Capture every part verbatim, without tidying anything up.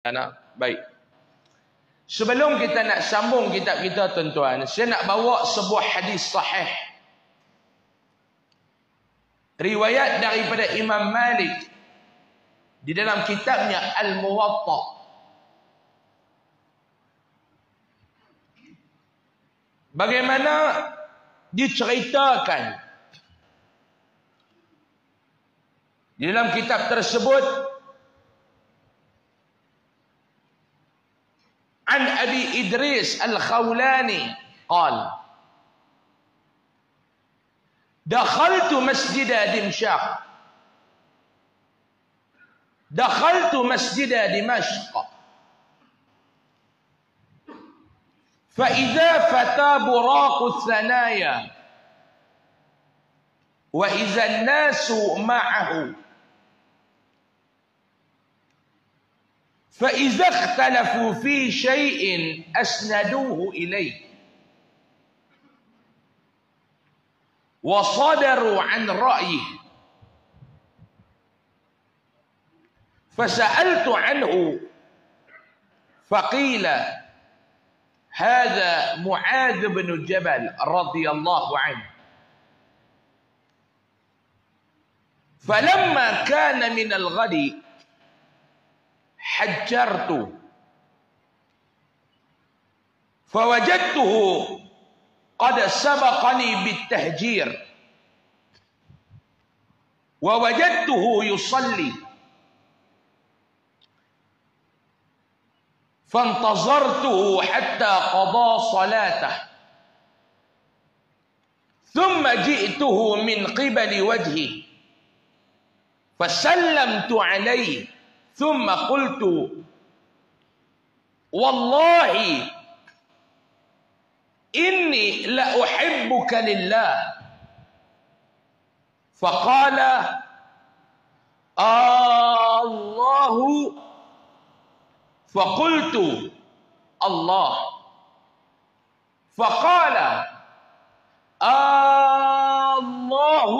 Anak, baik. Sebelum kita nak sambung kitab kita tuan-tuan, saya nak bawa sebuah hadis sahih. Riwayat daripada Imam Malik di dalam kitabnya Al-Muwatta. Bagaimana diceritakan di dalam kitab tersebut عن أبي إدريس الخولاني قال دخلت مسجد دمشق دخلت مسجد دمشق فإذا فتى براق الثنايا وإذا الناس معه فإذا اختلفوا في شيء أسندوه إليه وصدروا عن رأيه فسألت عنه فقيل هذا معاذ بن جبل رضي الله عنه فلما كان من الغد حجرت فوجدته قد سبقني بالتهجير ووجدته يصلي فانتظرته حتى قضى صلاته ثم جئته من قبل وجهه فسلمت عليه ثم قلت والله إني لأحبك لله فقال آه الله فقلت الله فقال آه الله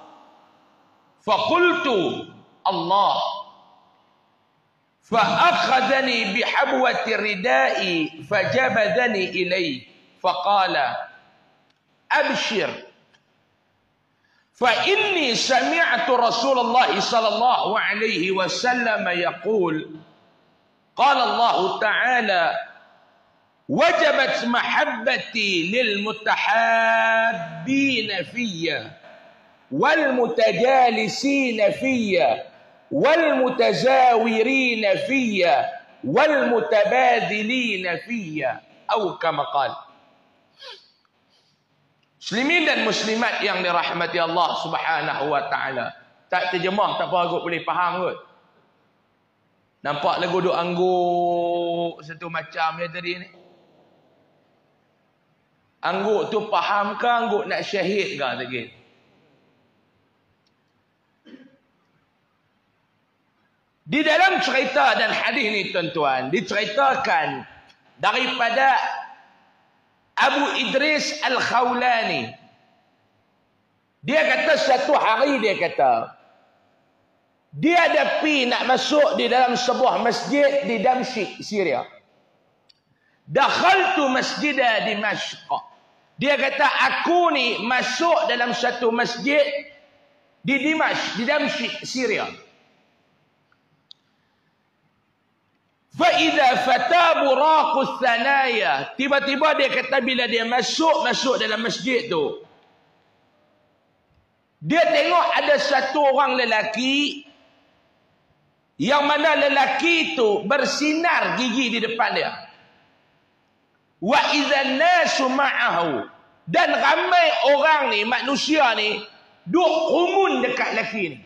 فقلت الله فأخذني بحبوة الرداء فجبذني إليه فقال أبشر فإني سمعت رسول الله صلى الله عليه وسلم يقول قال الله تعالى وجبت محبتي للمتحابين في والمتجالسين في والمتزاورين فيا والمتبادلين فيا أو كما قال. Muslimin dan muslimat yang dirahmati Allah Subhanahu wa taala. Tak terjemah tak apa aku boleh faham kot. Nampak lagu duk angguk satu macam dia tadi ni. Angguk tu faham ke angguk nak syahid ke lagi? Di dalam cerita dan hadis ni tuan-tuan, diceritakan daripada Abu Idris Al-Khawlani. Dia kata satu hari dia kata, dia ada pi nak masuk di dalam sebuah masjid di Damsyik, Syria. Dakhaltu masjida Dimashq. Dia kata aku ni masuk dalam satu masjid di Dimashq, di Damsyik, Syria. Fa'idha fata buraqus thanaya. Tiba-tiba dia kata bila dia masuk masuk dalam masjid tu, dia tengok ada satu orang lelaki yang mana lelaki itu bersinar gigi di depan dia. Wa idzan nasu ma'ahu. Dan ramai orang ni, manusia ni, duk kumun dekat lelaki ni.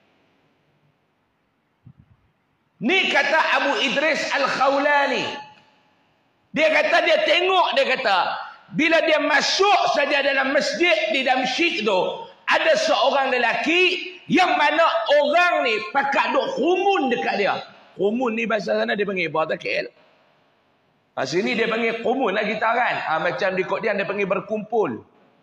Ni kata Abu Idris Al-Khawlani. Dia kata dia tengok, dia kata bila dia masuk saja dalam masjid di Damsyik tu, ada seorang lelaki yang mana orang ni pakat duk kumun dekat dia. Kumun ni bahasa sana dia panggil apa tak K L? Ha, sini dia panggil kumun lah kita kan. Ha, macam di Kok Dian dia panggil berkumpul.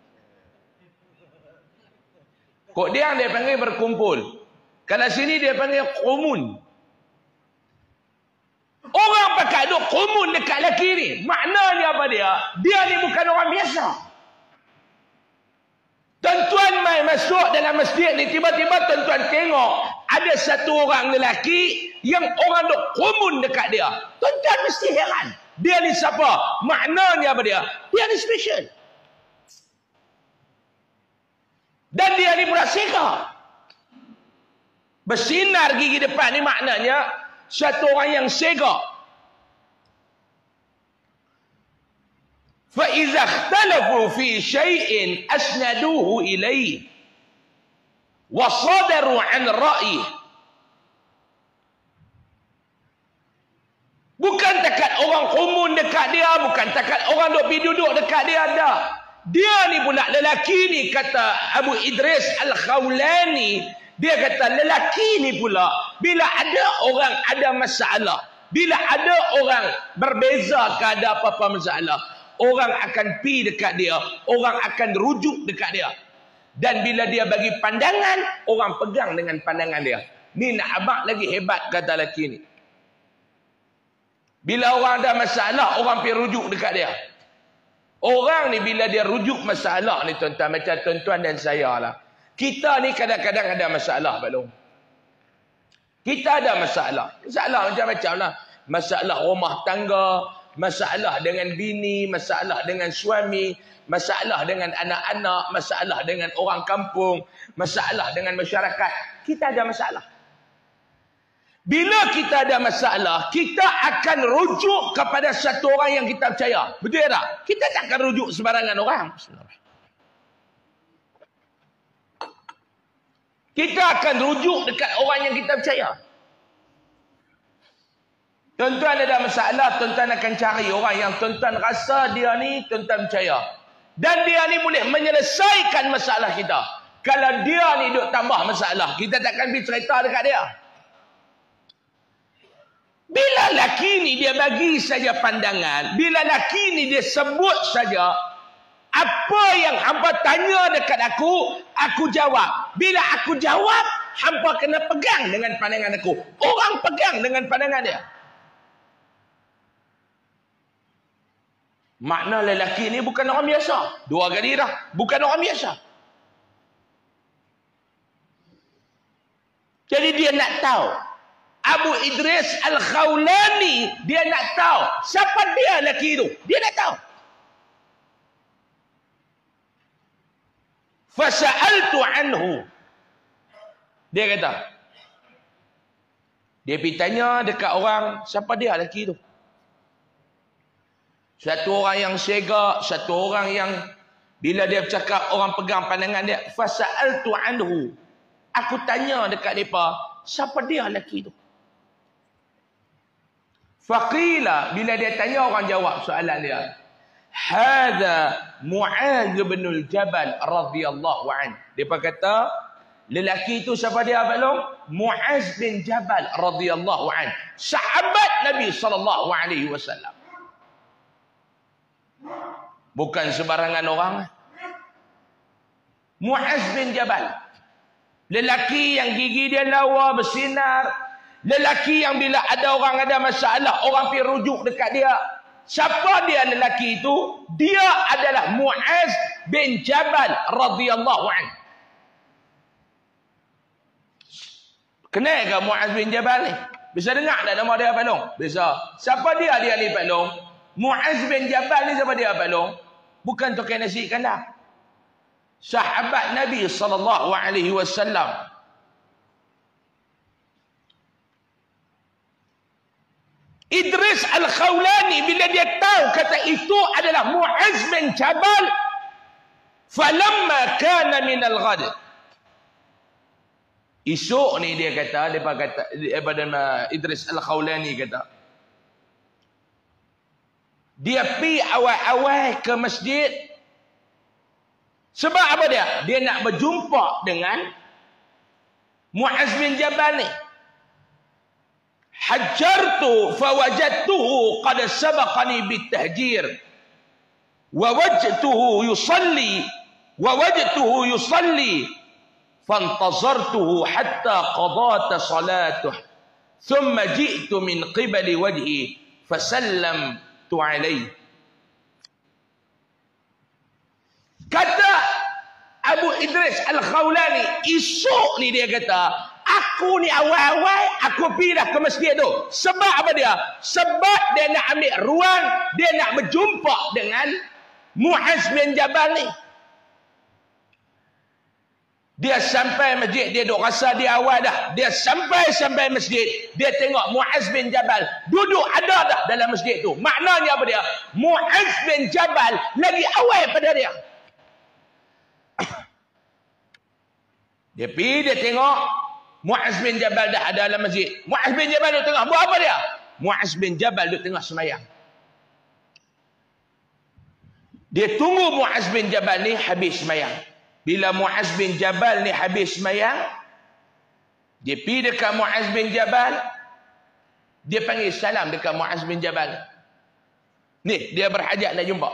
Kok Dian dia panggil berkumpul. Kalau sini dia panggil kumun. duk kumun dekat lelaki ni. Maknanya apa dia? Dia ni bukan orang biasa. Tuan-tuan mai masuk dalam masjid ni, tiba-tiba tuan-tuan tengok ada satu orang lelaki yang orang duk kumun dekat dia. Tuan-tuan mesti heran. Dia ni siapa? Maknanya apa dia? Dia ni special. Dan dia ni pula sega. Bersinar gigi depan ni maknanya satu orang yang sega. Fa iza ikhtalafu fi syai'in asnaduhu ilayhi wa sadaru an ra'yi. Bukan takat orang kumun dekat dia, bukan takat orang duk pergi duduk dekat dia, dah. Dia ni pula lelaki ni, kata Abu Idris Al-Khawlani, dia kata lelaki ni pula bila ada orang ada masalah, bila ada orang berbeza ke ada apa-apa masalah, orang akan pi dekat dia, orang akan rujuk dekat dia. Dan bila dia bagi pandangan, orang pegang dengan pandangan dia. Ni nak abang lagi hebat kata lelaki ni. Bila orang ada masalah, orang pi rujuk dekat dia. Orang ni bila dia rujuk masalah ni tuan-tuan, macam tuan-tuan dan saya lah. Kita ni kadang-kadang ada masalah, Pak Long. Kita ada masalah. Masalah macam-macam lah. Masalah rumah tangga, masalah dengan bini, masalah dengan suami, masalah dengan anak-anak, masalah dengan orang kampung, masalah dengan masyarakat. Kita ada masalah. Bila kita ada masalah, kita akan rujuk kepada satu orang yang kita percaya. Betul tak? Kita tak akan rujuk sembarangan orang. Kita akan rujuk dekat orang yang kita percaya. Tuan-tuan ada masalah, tuan-tuan akan cari orang yang tuan-tuan rasa dia ni tuan-tuan percaya. Dan dia ni boleh menyelesaikan masalah kita. Kalau dia ni duk tambah masalah, kita takkan pergi cerita dekat dia. Bila laki ni dia bagi saja pandangan, bila laki ni dia sebut saja, apa yang hampa tanya dekat aku, aku jawab. Bila aku jawab, hampa kena pegang dengan pandangan aku. Orang pegang dengan pandangan dia. Makna lelaki ni bukan orang biasa. Dua kali dah. Bukan orang biasa. Jadi dia nak tahu. Abu Idris Al-Khawlani, dia nak tahu siapa dia lelaki itu. Dia nak tahu. Fasa'altu anhu. Dia kata, dia pergi tanya dekat orang, siapa dia lelaki itu. Satu orang yang sega, satu orang yang bila dia bercakap orang pegang pandangan dia. Fasa'altu anhu. Aku tanya dekat mereka, siapa dia lelaki itu. Faqila, bila dia tanya orang jawab soalan dia. Hadza Mu'adz bin Jabal radhiyallahu an. Dia kata, lelaki itu siapa dia Pak Long? Mu'adz bin Jabal radhiyallahu an. Sahabat Nabi sallallahu alaihi wasallam. Bukan sebarangan orang. Mu'adz bin Jabal. Lelaki yang gigi dia lawa bersinar. Lelaki yang bila ada orang ada masalah, orang pergi rujuk dekat dia. Siapa dia lelaki itu? Dia adalah Mu'adz bin Jabal radhiyallahu an. Kenal ke Mu'adz bin Jabal ni? Bisa dengar tak nama dia Pak Long? Bisa. Siapa dia dia ni Pak Long? Mu'adz bin Jabal ni siapa dia Pak Long? Bukan tukang nasi kandar. Sahabat Nabi sallallahu alaihi wasallam. Idris Al-Khawlani bila dia tahu kata itu adalah Mu'adz bin Jabal, falamma kana min al-ghad. Esok ni dia kata, dia kata daripada Idris Al-Khawlani kata, dia pi awal-awal ke masjid. Sebab apa dia? Dia nak berjumpa dengan Mu'adz bin Jabal ni. Hajjartu fawajadtuhu qad sabaqani bitahjir wa wajadtuhu yusalli wa wajadtuhu yusalli fantazartuhu hatta qadata salatuh thumma ji'tu min qibali wajhi fasallamtu alaihi. Kata Abu Idris Al-Khawlani, esok ni dia kata, aku ni awal-awal aku pindah ke masjid tu. Sebab apa dia? Sebab dia nak ambil ruang, dia nak berjumpa dengan Muaz bin Jabal ni. Dia sampai masjid, dia duk rasa dia awal dah. Dia sampai-sampai masjid, dia tengok Muaz bin Jabal duduk ada dah dalam masjid tu. Maknanya apa dia? Muaz bin Jabal lagi awal pada dia. Dia pergi, dia tengok Muaz bin Jabal dah ada dalam masjid. Muaz bin Jabal duduk tengah. Buat apa dia? Muaz bin Jabal duduk tengah semayang. Dia tunggu Muaz bin Jabal ni habis semayang. Bila Muaz bin Jabal ni habis semayang, dia pergi dekat Muaz bin Jabal. Dia panggil salam dekat Muaz bin Jabal. Ni, dia berhajat nak jumpa.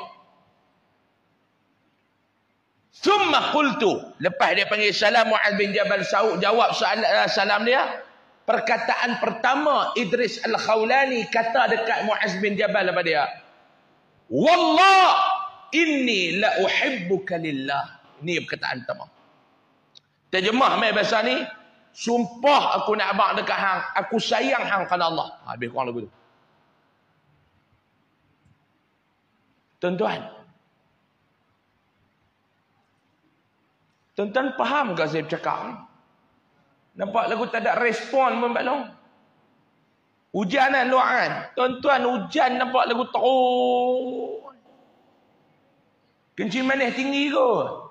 Summa qultu, lepas dia panggil salam, Muaz bin Jabal sahut jawab soal, uh, salam dia. Perkataan pertama Idris Al-Khawlani kata dekat Muaz bin Jabal apa dia? Wallah inni la uhibbuka lillah. Ini perkataan pertama. Terjemah mai bahasa ni, sumpah aku nak abang dekat hang, aku sayang hang kerana Allah. Ha, lebih kurang lagu tu. Tuan-tuan, Tuan-tuan faham ke saya bercakap ni? Nampak lagu tak ada respon pun Pak Long. Hujan kan luar kan? Tuan-tuan, hujan nampak lagu terus. Kencing manis tinggi kot.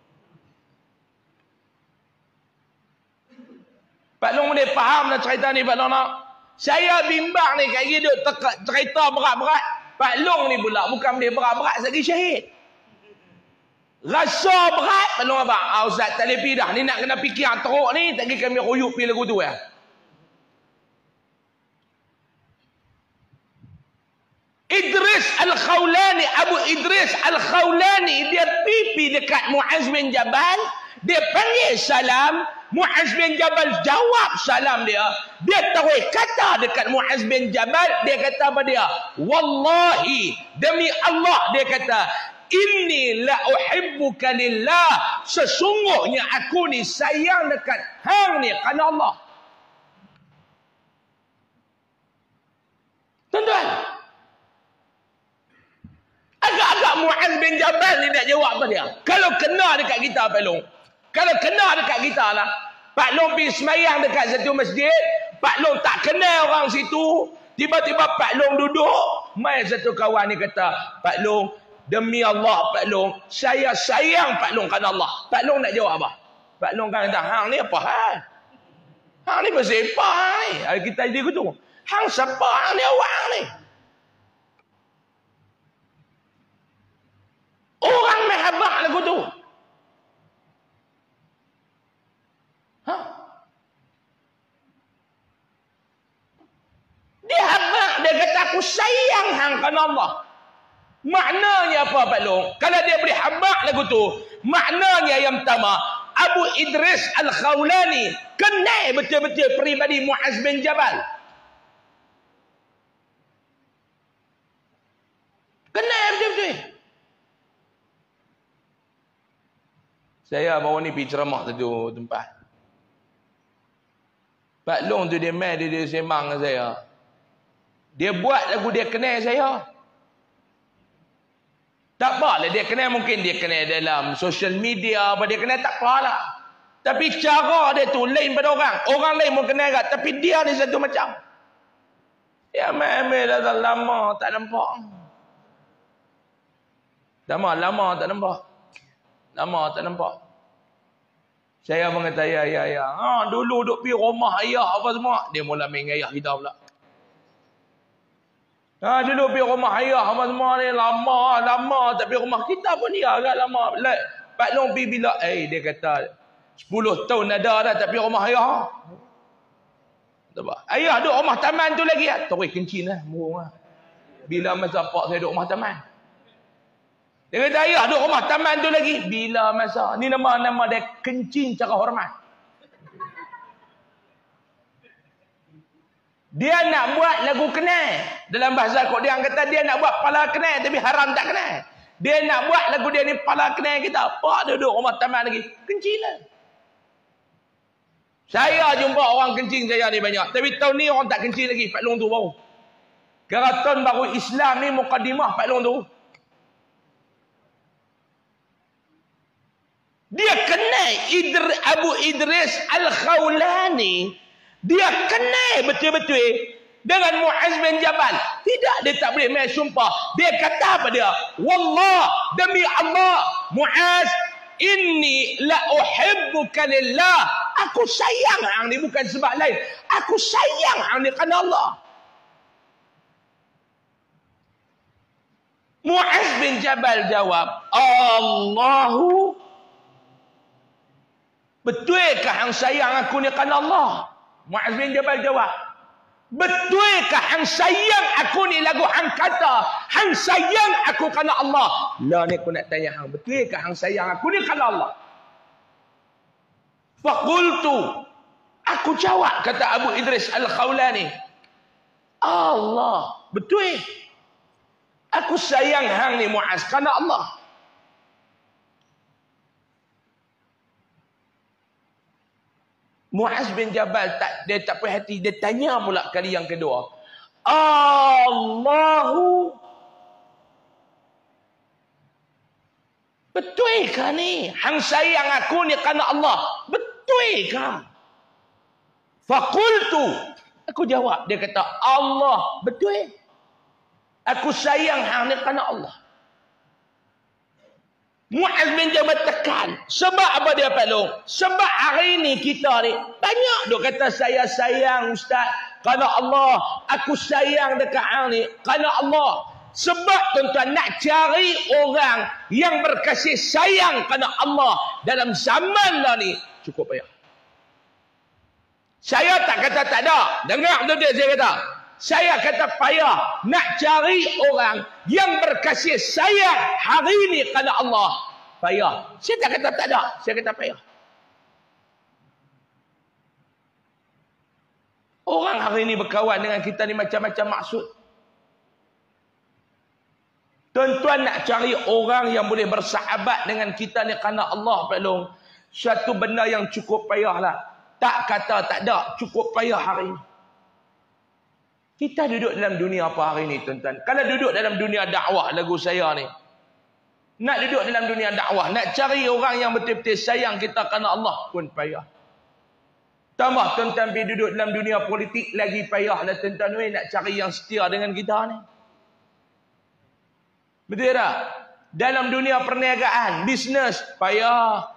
Pak Long boleh faham lah cerita ni Pak Long nak. Saya bimbang ni kat hidup cerita berat-berat. Pak Long ni pula bukan boleh berat-berat lagi syahid. Rasa berat, Pak Long abang. Ah, Ustaz, tak boleh pergi dah. Ni nak kena fikir yang teruk ni, tak kira kami ruyuk pergi lagu tu ya. Idris Al-Khawlani, Abu Idris Al-Khawlani, dia pipi dekat Muaz bin Jabal. Dia panggil salam. Muaz bin Jabal jawab salam dia. Dia tahu kata dekat Muaz bin Jabal. Dia kata apa dia? Wallahi, demi Allah dia kata, inni la uhibbuka lillah. Sesungguhnya aku ni sayang dekat hang ni kerana Allah. Tuan-tuan, agak-agak Muaz bin Jabal ni nak jawab apa dia? Kalau kena dekat kita Pak Long, kalau kena dekat kita lah, Pak Long pergi semayang dekat satu masjid, Pak Long tak kenal orang situ, tiba-tiba Pak Long duduk, mai satu kawan ni kata, Pak Long, demi Allah Pak Long, saya sayang Pak Long kerana Allah. Pak Long nak jawab apa? Pak Long kan kata, hang ni apa hal? Hang ni pasal apa ni? Kita jadi gitu. Hang siapa? Hang ni orang ni. Orang mahabak lagu tu. Ha? Dia habak, dia kata aku sayang hang kerana Allah. Maknanya apa Pak Long? Kalau dia beri habak lagu tu, maknanya yang pertama, Abu Idris Al-Khawlani kenal betul-betul peribadi Muaz bin Jabal. Kenal betul-betul. Saya baru ni pergi ceramah satu tempat. Pak Long tu dia main, dia, dia sembang dengan saya. Dia buat lagu dia kenal saya. Tak apalah dia kenal, mungkin dia kenal dalam social media apa dia kenal, tak apalah. Tapi cara dia tu lain pada orang. Orang lain pun kenal kat, tapi dia ni satu macam. Ya memang dah lama tak nampak. Lama lama tak nampak. Lama tak nampak. Saya pun kata ya ya ya. Ha, dulu duk pergi rumah ayah apa semua, dia mula main ayah kita pula. Ha, dulu pergi rumah ayah apa semua ni lama, lama tak pergi rumah kita pun dia agak lama. Pak Long pergi bila? Eh, dia kata sepuluh tahun ada dah tak pergi rumah ayah. Ayah duduk rumah taman tu lagi. Terus kencing lah, murung lah. Bila masa pak saya duduk rumah taman. Dia kata ayah duduk rumah taman tu lagi. Bila masa? Ni nama-nama dia kencing cara hormat. Dia nak buat lagu kenal. Dalam bahasa kok dia kata dia nak buat pala kenal tapi haram tak kenal. Dia nak buat lagu dia ni pala kenal kita. Pak duduk rumah taman lagi. Kencilan. Saya jumpa orang kencing saya ni banyak. Tapi tahun ni orang tak kencing lagi. Pak Long tu baru. Keraton baru Islam ni mukadimah Pak Long tu. Dia kenal Idr, Abu Idris Al-Khawlani. Dia kenal betul-betul dengan Muaz bin Jabal. Tidak, dia tak boleh main sumpah. Dia kata apa dia? Wallah, demi Allah, Muaz, inni la uhibbuka lillah. Aku sayang hang ni bukan sebab lain. Aku sayang hang ni kerana Allah. Muaz bin Jabal jawab, Allahu, betulkah hang sayang aku ni kerana Allah? Muaz bin Jabal jawab, betulkah hang sayang aku ni lagu hang kata hang sayang aku kerana Allah? Lah ni aku nak tanya hang, betulkah hang sayang aku ni kerana Allah? Faqultu, aku jawab, kata Abu Idris Al-Khawlani, Allah, betul. Aku sayang hang ni Muaz kerana Allah. Muaz bin Jabal tak, dia tak puas hati. Dia tanya pula kali yang kedua. Allahu, betulkah ni? Hang sayang aku ni kerana Allah. Betulkah? Faqultu, aku jawab. Dia kata, Allah, betul. Aku sayang hang ni kerana Allah. Muaz bin Jabal tekan. Sebab apa dia Pak Long? Sebab hari ni kita ni banyak duk kata saya sayang Ustaz kerana Allah. Aku sayang dekat hang ni kerana Allah. Sebab tuan-tuan nak cari orang yang berkasih sayang kerana Allah dalam zaman dah ni cukup payah. Saya tak kata tak ada. Dengar betul-betul saya kata. Saya kata payah nak cari orang yang berkasih sayang hari ini kerana Allah. Payah. Saya tak kata tak ada. Saya kata payah. Orang hari ini berkawan dengan kita ni macam-macam maksud. Tuan-tuan nak cari orang yang boleh bersahabat dengan kita ni kerana Allah, Pak Long. Satu benda yang cukup payah lah. Tak kata tak ada. Cukup payah hari ini. Kita duduk dalam dunia apa hari ni tuan-tuan? Kalau duduk dalam dunia dakwah lagu saya ni. Nak duduk dalam dunia dakwah. Nak cari orang yang betul-betul sayang kita kerana Allah pun payah. Tambah tuan-tuan pergi duduk dalam dunia politik lagi payah lah tuan-tuan. Nak cari yang setia dengan kita ni. Betul tak? Dalam dunia perniagaan, bisnes, payah.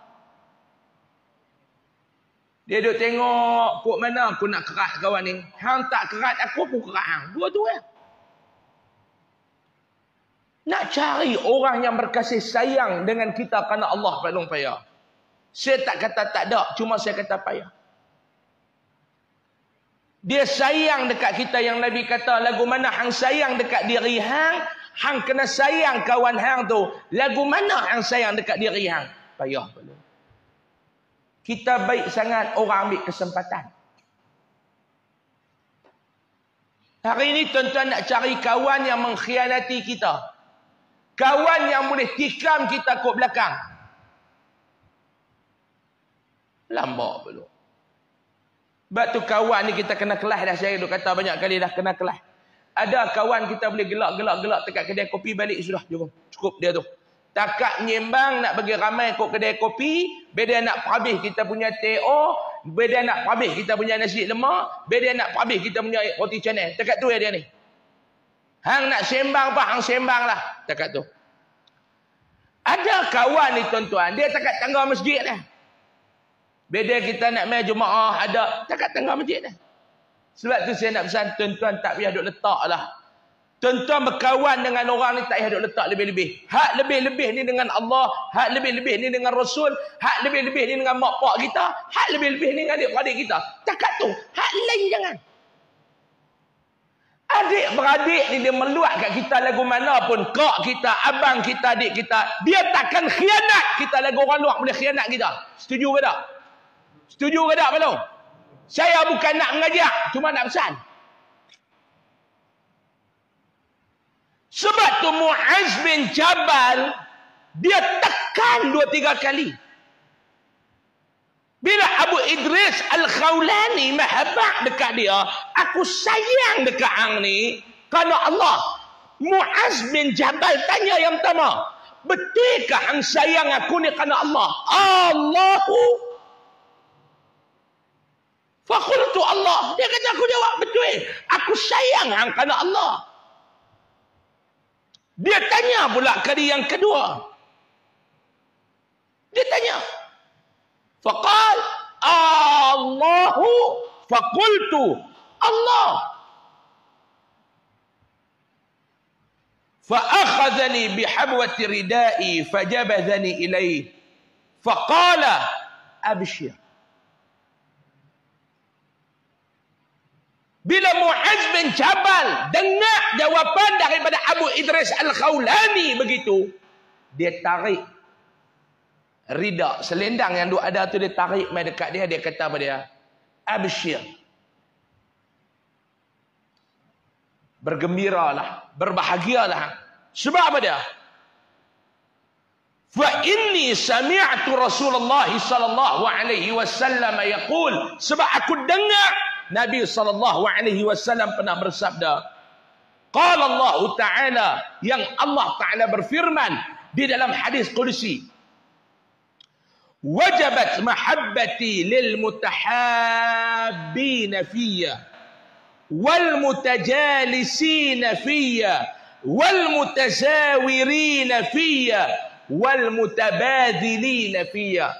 Dia duduk tengok, kok mana aku nak kerat kawan ni. Hang tak kerat aku, aku kerat hang. Dua tu ya. Nak cari orang yang berkasih sayang dengan kita kerana Allah, Pak Long, payah. Saya tak kata tak ada, cuma saya kata payah. Dia sayang dekat kita yang Nabi kata, lagu mana hang sayang dekat diri hang, hang kena sayang kawan hang tu. Lagu mana hang sayang dekat diri hang? Payah, Pak Long. Kita baik sangat orang ambil kesempatan. Hari ini tuan-tuan nak cari kawan yang mengkhianati kita. Kawan yang boleh tikam kita kot belakang. Lambat belum. Sebab tu kawan ni kita kena kelas dah. Saya duk kata banyak kali dah kena kelas. Ada kawan kita boleh gelak-gelak-gelak dekat kedai kopi, balik sudah. Jom. Cukup dia tu. Takak menyembang nak bagi ramai kot kedai kopi, beda nak habis kita punya T O, beda nak habis kita punya nasi lemak, beda nak habis kita punya roti canai. Takat tu ya dia ni. Hang nak sembang apa, hang sembang lah. Takat tu. Ada kawan ni tuan-tuan, dia takat tangga masjid dah. Beda kita nak main Jumaat, ada takat tangga masjid dah. Sebab tu saya nak pesan tuan-tuan tak payah duk letak lah. Tuan-tuan berkawan dengan orang ni tak payah duk letak lebih-lebih. Hak lebih-lebih ni dengan Allah, hak lebih-lebih ni dengan Rasul, hak lebih-lebih ni dengan mak pak kita, hak lebih-lebih ni dengan adik-beradik kita. Takat tu, hak lain jangan. Adik-beradik ni dia meluat kat kita lagu mana pun, kak kita, abang kita, adik kita, dia takkan khianat kita lagu orang luar boleh khianat kita. Setuju ke tak? Setuju ke tak, Pak Long? Saya bukan nak mengajak, cuma nak pesan. Waktu Muaz bin Jabal, dia tekan dua tiga kali. Bila Abu Idris Al-Khawlani mahabbah dekat dia, aku sayang dekat hang ni kerana Allah. Muaz bin Jabal tanya yang pertama, betulkah hang sayang aku ni kerana Allah? Allahu. Faqultu Allah. Dia kata, aku jawab, betul. Aku sayang hang kerana Allah. Dia tanya pula kali yang kedua. Dia tanya. Faqal Allahu. Faqultu Allah. Fa'akhadhani bihabwati ridai fajabadhani ilaih. Faqala abshir. Bila Muaz bin Jabal dengar jawapan daripada Abu Idris Al-Khawlani begitu, dia tarik rida, selendang yang duk ada tu, dia tarik mai dekat dia, dia kata pada dia, abshir. Bergembiralah, berbahagialah. Sebab apa dia? Fa inni sami'tu Rasulullah sallallahu alaihi wasallam yaqul, sebab aku dengar Nabi sallallahu alaihi wasallam pernah bersabda, qala Allah Ta'ala, yang Allah Ta'ala berfirman di dalam hadis qudsi, wajabat mahabbati lil mutahabbin fiyya wal mutajalisin fiyya wal mutazawirin fiyya wal mutabadilin fiyya.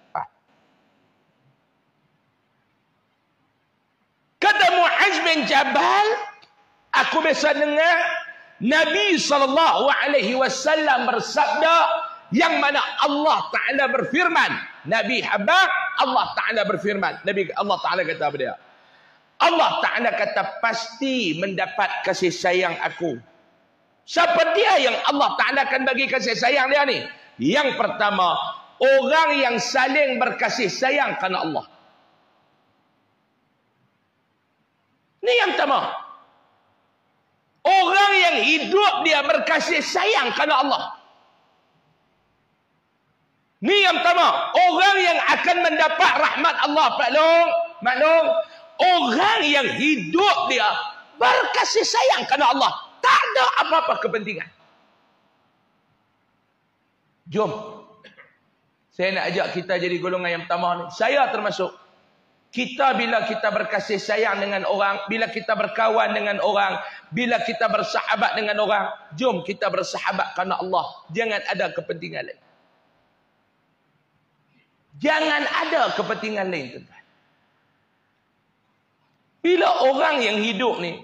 Kata Muaz bin Jabal, aku biasa dengar Nabi sallallahu alaihi wasallam bersabda, yang mana Allah Ta'ala berfirman, Nabi habaq, Allah Ta'ala berfirman, Nabi Allah Ta'ala kata apa dia? Allah Ta'ala kata, pasti mendapat kasih sayang aku. Siapa dia yang Allah Ta'ala akan bagi kasih sayang dia ni? Yang pertama, orang yang saling berkasih sayang kerana Allah. Ni yang pertama. Orang yang hidup dia berkasih sayang kerana Allah. Ni yang pertama. Orang yang akan mendapat rahmat Allah. Maklum, maklum. Orang yang hidup dia berkasih sayang kerana Allah. Tak ada apa-apa kepentingan. Jom. Saya nak ajak kita jadi golongan yang pertama ni. Saya termasuk. Kita bila kita berkasih sayang dengan orang, bila kita berkawan dengan orang, bila kita bersahabat dengan orang, jom kita bersahabat kerana Allah. Jangan ada kepentingan lain. Jangan ada kepentingan lain, tuan-tuan. Bila orang yang hidup ni,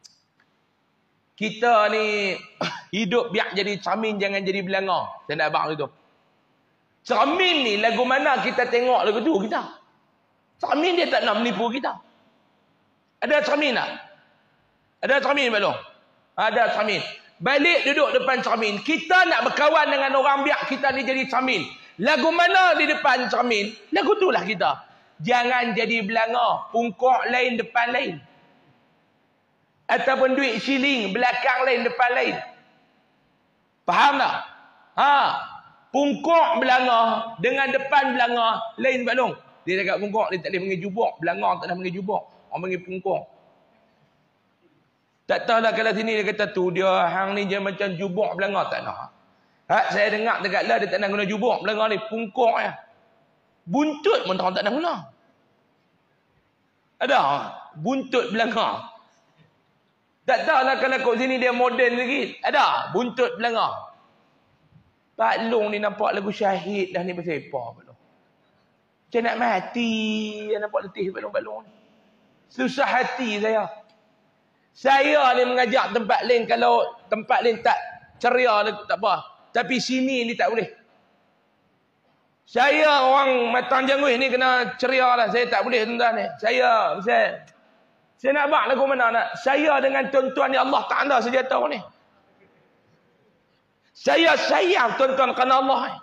kita ni hidup biar jadi cermin, jangan jadi belanga. Saya nak abang itu. Cermin ni lagu mana kita tengok lagu tu kita. Cermin dia tak nak menipu kita. Ada cermin tak? Ada cermin belum? Ada cermin. Balik duduk depan cermin. Kita nak berkawan dengan orang biar kita ni jadi cermin. Lagu mana di depan cermin? Lagu tu lah kita. Jangan jadi belanga. Pungkok lain, depan lain. Ataupun duit shilling, belakang lain, depan lain. Faham tak? Ha. Pungkok belanga dengan depan belanga lain balong. Dia cakap pungkok, dia tak boleh panggil jubok. Belanga tak boleh panggil jubok. Orang panggil pungkok. Tak tahu lah kalau sini dia kata tu, dia hang ni je macam jubok belanga. Tak nak. Ha, saya dengar dekat lah, dia tak nak guna jubok belanga ni. Pungkok ya. Buntut pun tak nak guna. Ada? Buntut belanga. Tak tahu lah kalau kat sini dia moden lagi. Ada? Buntut belanga. Pak Long ni nampak lagu syahid dah ni pasal apa? Macam nak mati, yang nampak letih balong-balong ni. Susah hati saya. Saya ni mengajak tempat lain, kalau tempat lain tak ceria, tak apa. Tapi sini ni tak boleh. Saya orang matang jangguih ni kena ceria lah. Saya tak boleh tuan-tuan ni. Saya, saya, saya nak abang lagu mana nak. Saya dengan tuan-tuan ni Allah Ta'ala saja tahu ni. Saya sayang tuan-tuan kerana Allah ni.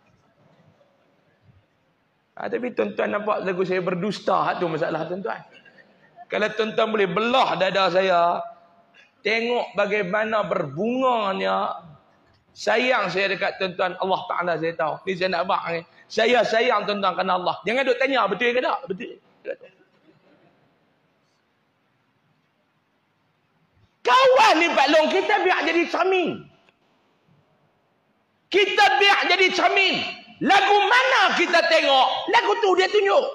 Ha, tapi tuan-tuan nampak lagu saya berdusta, tu masalah tuan-tuan. Kalau tuan-tuan boleh belah dada saya, tengok bagaimana berbunganya. Sayang saya dekat tuan-tuan Allah Ta'ala, saya tahu. Ni saya nak abang ni. Saya sayang tuan-tuan kerana Allah. Jangan duk tanya betul ke tak? Betul. Kawan ni Pak Long, kita biar jadi cermin. Kita biar jadi cermin. Lagu mana kita tengok, lagu tu dia tunjuk.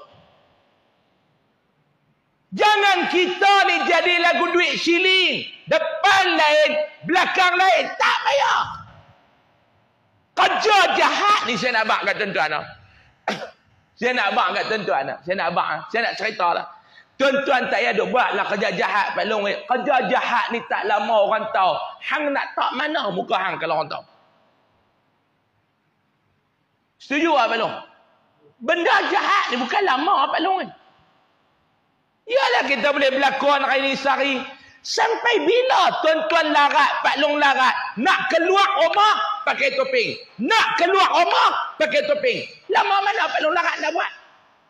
Jangan kita ni jadi lagu duit siling. Depan lain, belakang lain. Tak payah. Kerja jahat ni saya nak abang kat tuan-tuan. Saya nak abang kat tuan-tuan. Saya nak abang. Saya nak cerita lah. Tuan-tuan tak payah duk buatlah kerja jahat Pak Long. Kerja jahat ni tak lama orang tahu. Hang nak tak mana muka hang kalau orang tahu. Setuju tak Pak Long? Benda jahat ni bukan lama Pak Long. Yalah kita boleh berlakon hari ni sehari. Sampai bila tuan-tuan larat, Pak Long larat, nak keluar rumah pakai topeng. Nak keluar rumah pakai topeng. Lama mana Pak Long larat nak buat?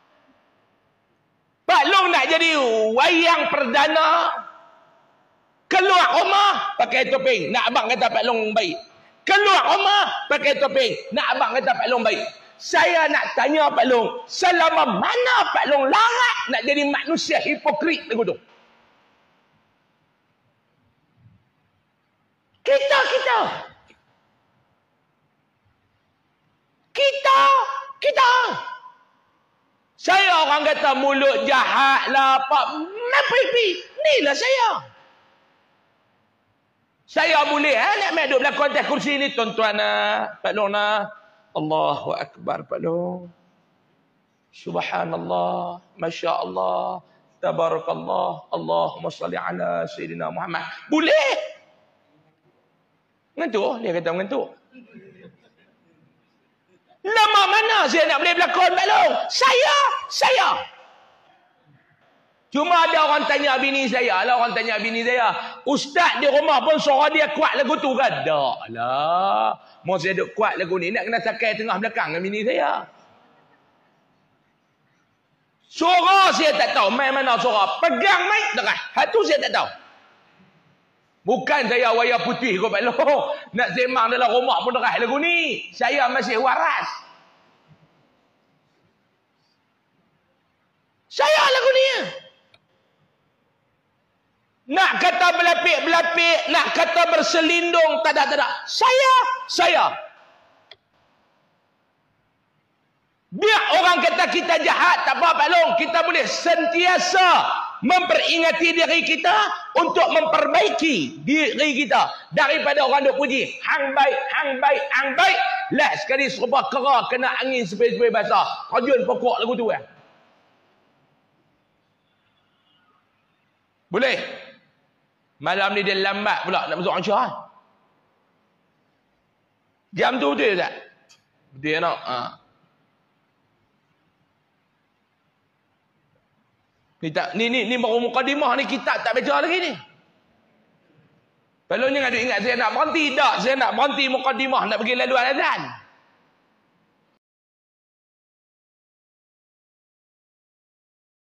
Pak Long nak jadi wayang perdana. Keluar rumah pakai topeng. Nak abang kata Pak Long baik. Keluar rumah pakai topeng. Nak abang kata Pak Long baik. Saya nak tanya Pak Long, selama mana Pak Long larat nak jadi manusia hipokrit lagu tu? Kita, kita. Kita, kita. Saya orang kata mulut jahat lah, apa, apa-apa. Ni lah saya. Saya boleh eh, nak main duduk belakang atas kursi ni, tuan-tuan lah, Pak Long lah. Allahu Akbar Pak Long. Subhanallah, Masya Allah, Tabarakallah, Allahumma salli ala Sayyidina Muhammad. Boleh. Mengantuk, dia kata mengantuk. Lama mana saya nak boleh berlakon Pak Long? Saya, saya. Cuma ada orang tanya bini saya, lah orang tanya bini saya, ustaz di rumah pun suara dia kuat lagu tu kan? Tak lah. Mau saya duk kuat lagu ni, nak kena sakai tengah belakang dengan bini saya. Suara saya tak tahu, main mana suara. Pegang mic dengar. Hatu saya tak tahu. Bukan saya wayar putih kau Pak Long. Nak sembang dalam rumah pun derah lagu ni. Saya masih waras. Saya lagu ni. Nak kata berlapik-berlapik, nak kata berselindung, tak ada, tak ada. Saya, saya. Biar orang kata kita jahat, tak apa Pak Long. Kita boleh sentiasa memperingati diri kita untuk memperbaiki diri kita. Daripada orang duk puji, hang baik, hang baik, hang baik. Last sekali serupa kera kena angin sepoi-sepoi basah. Rajun pokok lagu tu kan. Boleh? Malam ni dia lambat pula nak masuk Aisyah. Jam tu betul tak? Betul tak? Ha. Ni, tak, ni, ni, ni baru mukadimah ni, kita tak baca lagi ni. Kalau jangan ingat saya nak berhenti. Tak, saya nak berhenti mukadimah, nak pergi laluan azan.